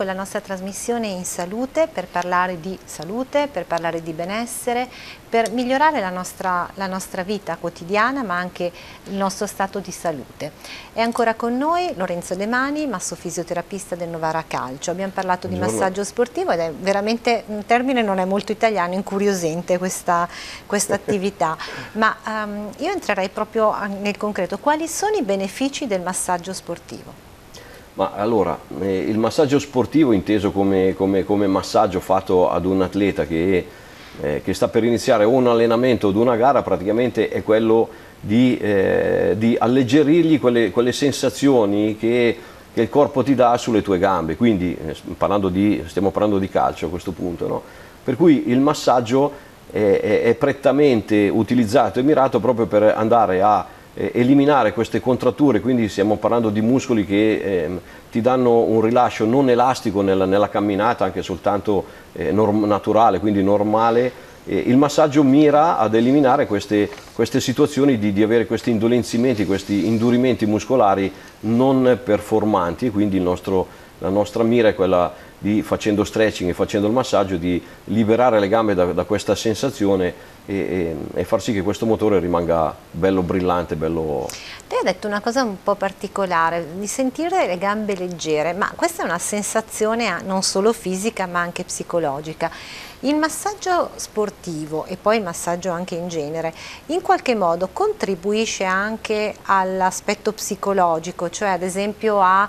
con la nostra trasmissione In Salute per parlare di salute, per parlare di benessere, per migliorare la nostra vita quotidiana ma anche il nostro stato di salute. È ancora con noi Lorenzo De Mani, massofisioterapista del Novara Calcio. Abbiamo parlato di massaggio sportivo ed è veramente un termine, non è molto italiano, incuriosente questa attività, ma io entrerei proprio nel concreto. Quali sono i benefici del massaggio sportivo? Ma allora, il massaggio sportivo inteso come massaggio fatto ad un atleta che sta per iniziare un allenamento o una gara, praticamente è quello di alleggerirgli quelle sensazioni che il corpo ti dà sulle tue gambe, quindi stiamo parlando di calcio a questo punto, no? Per cui il massaggio è prettamente utilizzato e mirato proprio per andare a eliminare queste contratture, quindi stiamo parlando di muscoli che ti danno un rilascio non elastico nella camminata, anche soltanto naturale, quindi normale. Il massaggio mira ad eliminare queste situazioni di avere questi indolenzimenti, questi indurimenti muscolari non performanti, e quindi la nostra mira è quella di, facendo stretching e facendo il massaggio, di liberare le gambe da questa sensazione e far sì che questo motore rimanga bello brillante, bello... Te hai detto una cosa un po' particolare, di sentire le gambe leggere, ma questa è una sensazione non solo fisica ma anche psicologica. Il massaggio sportivo e poi il massaggio anche in genere in qualche modo contribuisce anche all'aspetto psicologico, cioè ad esempio a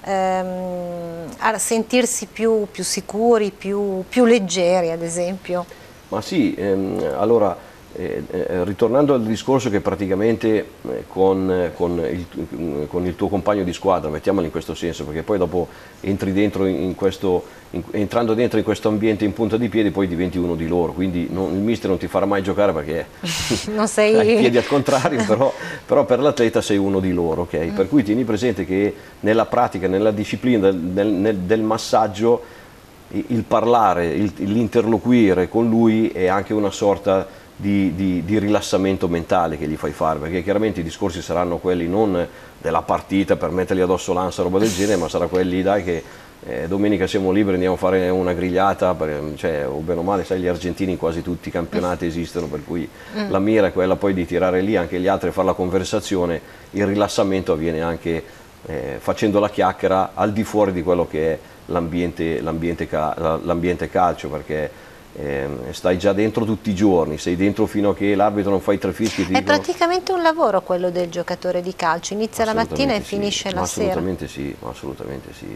sentirsi più sicuri, più leggeri ad esempio? Ma sì, allora ritornando al discorso che praticamente con il tuo compagno di squadra, mettiamolo in questo senso, perché poi dopo entri dentro entrando dentro in questo ambiente in punta di piedi poi diventi uno di loro, quindi il mister non ti farà mai giocare perché non sei... hai i piedi al contrario, però per l'atleta sei uno di loro, ok? Per cui tieni presente che nella pratica, nella disciplina del massaggio, il parlare, l'interloquire con lui è anche una sorta di rilassamento mentale che gli fai fare, perché chiaramente i discorsi saranno quelli non della partita per mettergli addosso l'ansia, roba del genere, ma sarà quelli, dai, che domenica siamo liberi, andiamo a fare una grigliata, cioè, o bene o male, sai, gli argentini in quasi tutti i campionati esistono, per cui la mira è quella poi di tirare lì anche gli altri e fare la conversazione. Il rilassamento avviene anche facendo la chiacchiera al di fuori di quello che è l'ambiente calcio, perché stai già dentro tutti i giorni, sei dentro fino a che l'arbitro non fa i tre fischi. È praticamente un lavoro quello del giocatore di calcio, inizia la mattina e finisce la sera. Assolutamente sì, assolutamente sì.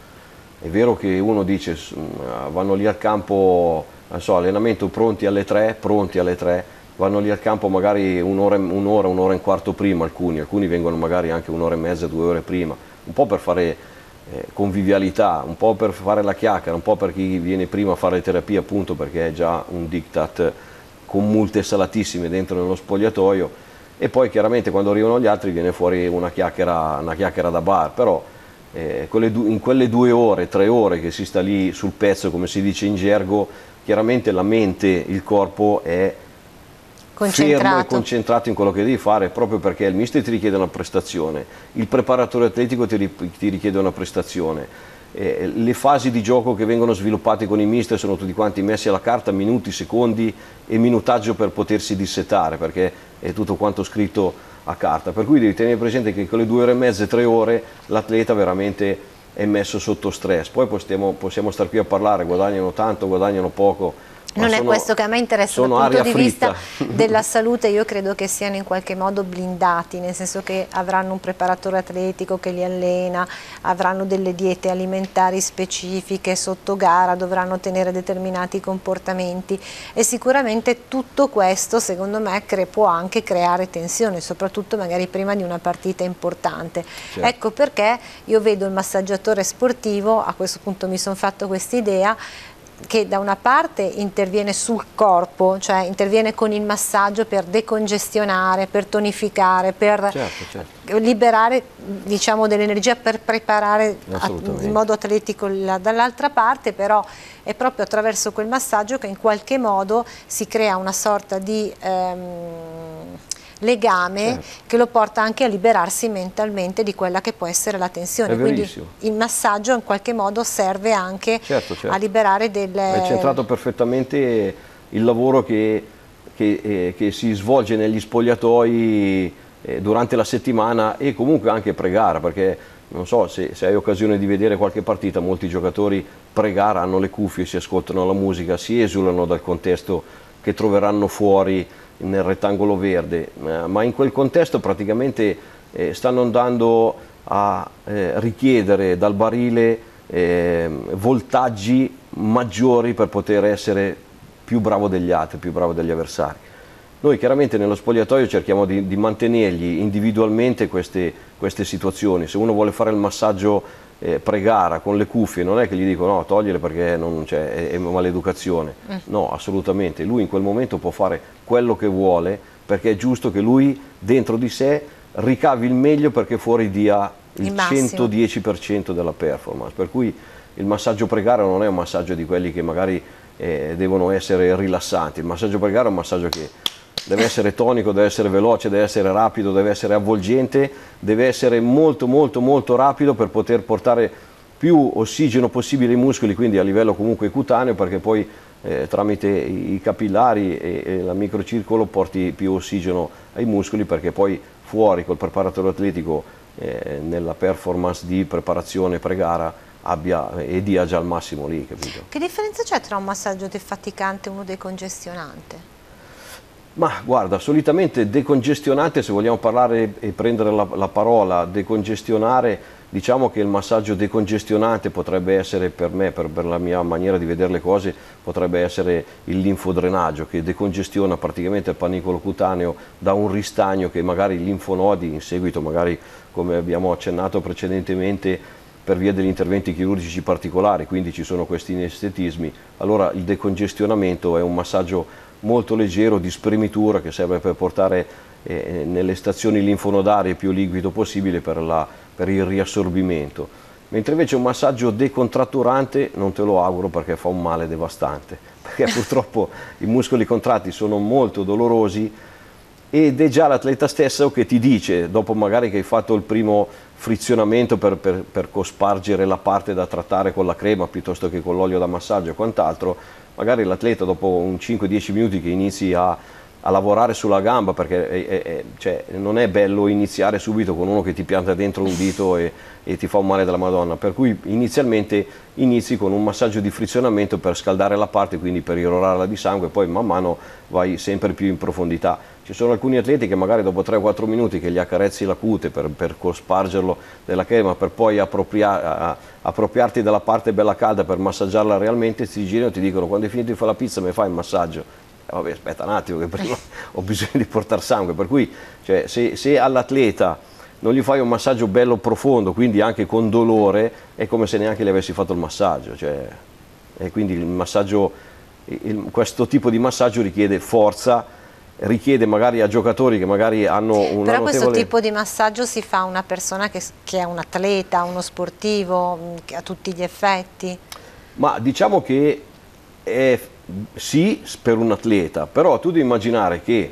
È vero che uno dice vanno lì al campo, non so, allenamento pronti alle 3, vanno lì al campo magari un'ora e un quarto prima, alcuni vengono magari anche un'ora e mezza, 2 ore prima, un po' per fare convivialità, un po' per fare la chiacchiera, un po' per chi viene prima a fare terapia, appunto perché è già un diktat con multe salatissime dentro nello spogliatoio, e poi chiaramente quando arrivano gli altri viene fuori una chiacchiera da bar, però in quelle 2 ore, 3 ore che si sta lì sul pezzo, come si dice in gergo, chiaramente la mente, il corpo è fermo e concentrato in quello che devi fare, proprio perché il mister ti richiede una prestazione, il preparatore atletico ti richiede una prestazione, le fasi di gioco che vengono sviluppate con i mister sono tutti quanti messi alla carta, minuti, secondi e minutaggio per potersi dissetare, perché è tutto quanto scritto a carta, per cui devi tenere presente che con le 2 ore e mezza, 3 ore l'atleta veramente è messo sotto stress. Poi possiamo star qui a parlare, guadagnano tanto, guadagnano poco. Non è questo che a me interessa dal punto di vista della salute. Io credo che siano in qualche modo blindati, nel senso che avranno un preparatore atletico che li allena, avranno delle diete alimentari specifiche, sotto gara dovranno tenere determinati comportamenti, e sicuramente tutto questo secondo me può anche creare tensione, soprattutto magari prima di una partita importante. Certo. Ecco perché io vedo il massaggiatore sportivo, a questo punto mi sono fatto quest'idea, che da una parte interviene sul corpo, cioè interviene con il massaggio per decongestionare, per tonificare, per liberare, diciamo, dell'energia, per preparare in modo atletico dall'altra parte, però è proprio attraverso quel massaggio che in qualche modo si crea una sorta di legame che lo porta anche a liberarsi mentalmente di quella che può essere la tensione. Quindi il massaggio in qualche modo serve anche a liberare delle... Hai centrato perfettamente il lavoro che si svolge negli spogliatoi durante la settimana e comunque anche pre-gara, perché non so se hai occasione di vedere qualche partita, molti giocatori pre-gara hanno le cuffie, si ascoltano la musica, si esulano dal contesto che troveranno fuori nel rettangolo verde, ma in quel contesto praticamente stanno andando a richiedere dal barile voltaggi maggiori per poter essere più bravo degli altri, più bravo degli avversari. Noi chiaramente nello spogliatoio cerchiamo di mantenergli individualmente queste situazioni. Se uno vuole fare il massaggio pre-gara con le cuffie, non è che gli dico no, togliele perché è maleducazione. No, assolutamente. Lui in quel momento può fare quello che vuole, perché è giusto che lui dentro di sé ricavi il meglio perché fuori dia il 110% della performance. Per cui il massaggio pre-gara non è un massaggio di quelli che magari devono essere rilassanti. Il massaggio pre-gara è un massaggio che deve essere tonico, deve essere veloce, deve essere rapido, deve essere avvolgente, deve essere molto molto molto rapido per poter portare più ossigeno possibile ai muscoli, quindi a livello comunque cutaneo, perché poi tramite i capillari e la microcircolo porti più ossigeno ai muscoli, perché poi fuori col preparatore atletico nella performance di preparazione pre-gara dia già al massimo lì, capito? Che differenza c'è tra un massaggio defaticante e uno decongestionante? Ma guarda, solitamente decongestionante, se vogliamo parlare e prendere la parola decongestionare, diciamo che il massaggio decongestionante potrebbe essere per me, per la mia maniera di vedere le cose, potrebbe essere il linfodrenaggio, che decongestiona praticamente il panicolo cutaneo da un ristagno che magari i linfonodi in seguito, magari come abbiamo accennato precedentemente, per via degli interventi chirurgici particolari, quindi ci sono questi inestetismi. Allora il decongestionamento è un massaggio molto leggero di spremitura che serve per portare nelle stazioni linfonodarie più liquido possibile per il riassorbimento. Mentre invece un massaggio decontratturante non te lo auguro, perché fa un male devastante, perché purtroppo i muscoli contratti sono molto dolorosi ed è già l'atleta stesso che ti dice, dopo magari che hai fatto il primo frizionamento per cospargere la parte da trattare con la crema piuttosto che con l'olio da massaggio e quant'altro, magari l'atleta dopo un 5-10 minuti che inizi a lavorare sulla gamba, perché non è bello iniziare subito con uno che ti pianta dentro un dito e ti fa un male della Madonna, per cui inizialmente inizi con un massaggio di frizionamento per scaldare la parte, quindi per irrorarla di sangue, e poi man mano vai sempre più in profondità. Ci sono alcuni atleti che magari dopo 3-4 minuti che gli accarezzi la cute per cospargerlo della crema, per poi appropriarti della parte bella calda per massaggiarla realmente, ti girano e ti dicono: quando hai finito di fare la pizza mi fai il massaggio? Vabbè, aspetta un attimo che prima ho bisogno di portare sangue. Per cui se all'atleta non gli fai un massaggio bello profondo, quindi anche con dolore, è come se neanche gli avessi fatto il massaggio, e quindi il massaggio, questo tipo di massaggio richiede forza, richiede magari a giocatori che magari hanno una Però questo tipo di massaggio si fa a una persona che è un atleta, uno sportivo, a tutti gli effetti? Ma diciamo che sì, per un atleta, però tu devi immaginare che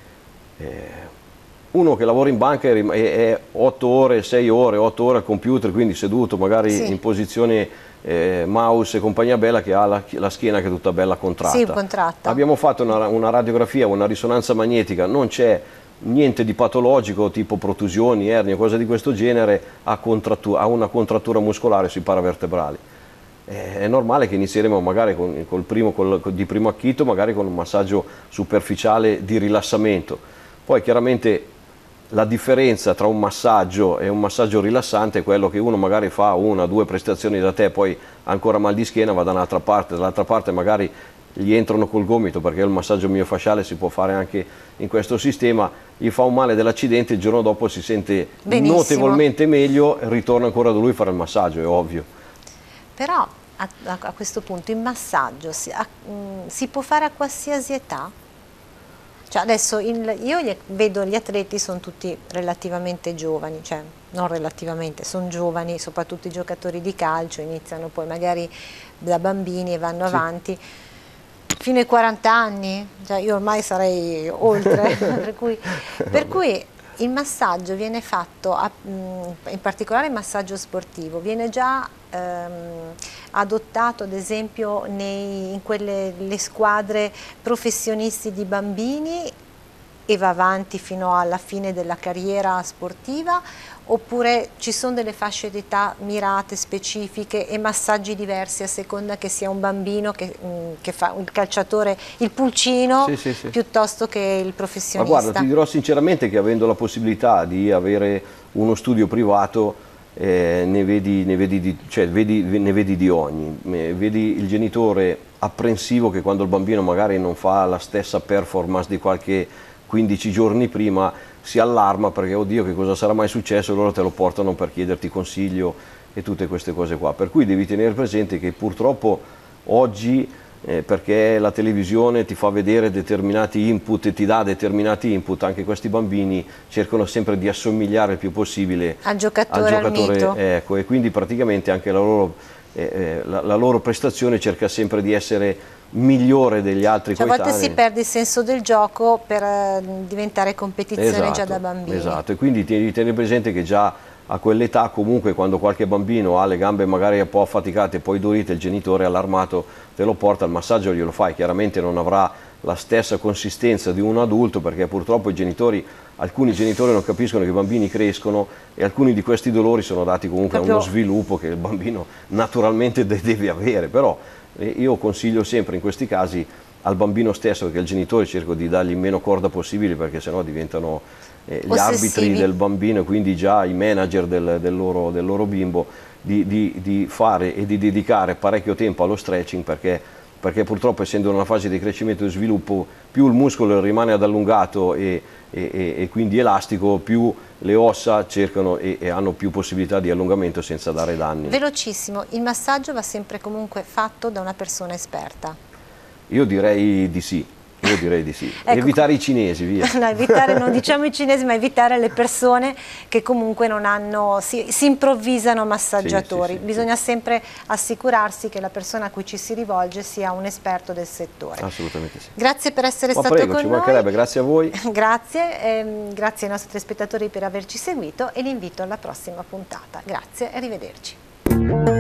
uno che lavora in banca è 8 ore, 6 ore, 8 ore al computer, quindi seduto magari in posizione mouse e compagnia bella, che ha la schiena che è tutta bella contratta. Sì, contratta. Abbiamo fatto una radiografia, una risonanza magnetica, non c'è niente di patologico tipo protusioni, ernie, cose di questo genere, ha una contrattura muscolare sui paravertebrali. È normale che inizieremo magari di primo acchito, magari con un massaggio superficiale di rilassamento. Poi chiaramente la differenza tra un massaggio e un massaggio rilassante è quello che uno magari fa 1 o 2 prestazioni da te, poi ancora mal di schiena, va da un'altra parte, dall'altra parte magari gli entrano col gomito, perché il massaggio miofasciale si può fare anche in questo sistema, gli fa un male dell'accidente, il giorno dopo si sente notevolmente meglio e ritorna ancora da lui a fare il massaggio, è ovvio. Però a questo punto il massaggio si può fare a qualsiasi età? Cioè adesso io vedo gli atleti sono tutti relativamente giovani, cioè non relativamente, sono giovani, soprattutto i giocatori di calcio, iniziano poi magari da bambini e vanno avanti. fino ai 40 anni, cioè io ormai sarei oltre, per cui il massaggio viene fatto, in particolare il massaggio sportivo, viene già adottato ad esempio in quelle le squadre professionisti di bambini e va avanti fino alla fine della carriera sportiva, oppure ci sono delle fasce d'età mirate, specifiche e massaggi diversi a seconda che sia un bambino che fa il calciatore, il pulcino, sì. Piuttosto che il professionista? Ma guarda, ti dirò sinceramente che avendo la possibilità di avere uno studio privato ne vedi di ogni. Vedi il genitore apprensivo che quando il bambino magari non fa la stessa performance di qualche 15 giorni prima si allarma perché oddio che cosa sarà mai successo, loro te lo portano per chiederti consiglio e tutte queste cose qua, per cui devi tenere presente che purtroppo oggi perché la televisione ti fa vedere determinati input e ti dà determinati input, anche questi bambini cercano sempre di assomigliare il più possibile al giocatore, ecco, e quindi praticamente anche la loro prestazione cerca sempre di essere migliore degli altri coetanei. A volte si perde il senso del gioco per diventare competizione già da bambini. Esatto, e quindi devi tenere presente che già a quell'età comunque quando qualche bambino ha le gambe magari un po' affaticate, poi durite, il genitore allarmato te lo porta al massaggio, glielo fai, chiaramente non avrà la stessa consistenza di un adulto perché purtroppo alcuni genitori non capiscono che i bambini crescono e alcuni di questi dolori sono dati comunque a uno sviluppo che il bambino naturalmente deve avere, però io consiglio sempre in questi casi al bambino stesso, perché il genitore cerco di dargli meno corda possibile perché sennò diventano gli arbitri del bambino, quindi già i manager del loro bimbo, di fare e di dedicare parecchio tempo allo stretching perché purtroppo essendo in una fase di crescimento e sviluppo più il muscolo rimane ad allungato e quindi elastico, più le ossa cercano e hanno più possibilità di allungamento senza dare danni. Velocissimo, il massaggio va sempre comunque fatto da una persona esperta? Io direi di sì. Ecco, evitare i cinesi, via. No, evitare, non diciamo i cinesi, ma evitare le persone che comunque non hanno, si improvvisano massaggiatori. Bisogna sempre assicurarsi che la persona a cui ci si rivolge sia un esperto del settore. Assolutamente sì. Grazie per essere stato con noi. Ci mancherebbe, grazie a voi. Grazie, grazie ai nostri telespettatori per averci seguito e li invito alla prossima puntata. Grazie e arrivederci.